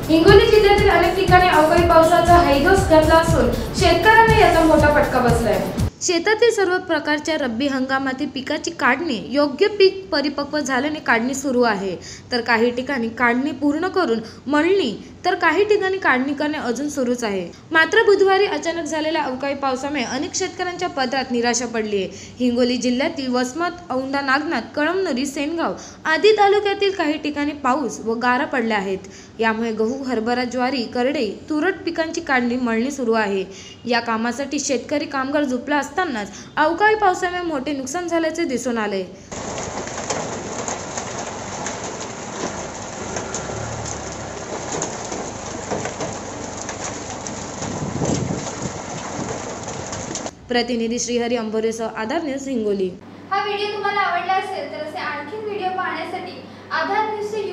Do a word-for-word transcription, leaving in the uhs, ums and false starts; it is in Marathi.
हिंगोली जिल्ह्यातील अनेक ठिकाणी अवकाळी पावसाचा हैदोस घातला असून शेतकऱ्यांना याचा मोठा फटका बसलाय। शेतातील सर्व प्रकारच्या रब्बी हंगामातील पिकाची काढणी योग्य पीक परिपक्व झाल्याने काढणी सुरू आहे, तर काही ठिकाणी काढणी पूर्ण करून मळणी तर काही ठिकाणी काढणी करणे अजून सुरूच आहे। मात्र बुधवारी अचानक झालेल्या अवकाळी पावसामुळे अनेक शेतकऱ्यांच्या पदरात निराशा पडली आहे। हिंगोली जिल्ह्यातील वसमत, औंढा नागनाथ, कळमनुरी, सेनगाव आदी तालुक्यातील काही ठिकाणी पाऊस व गारा पडल्या आहेत। यामुळे गहू, हरभरा, ज्वारी, करडई, तुरट पिकांची काढणी मळणी सुरू आहे। या कामासाठी शेतकरी कामगार झोपला असतानाच अवकाळी पावसामुळे मोठे नुकसान झाल्याचे दिसून आले। प्रतिनिधी श्रीहरी अंबोरेसह आधार न्यूज हिंगोली। हा व्हिडिओ तुम्हाला आवडला असेल तर असे आणखी व्हिडिओ पाहण्यासाठी आधार न्यूज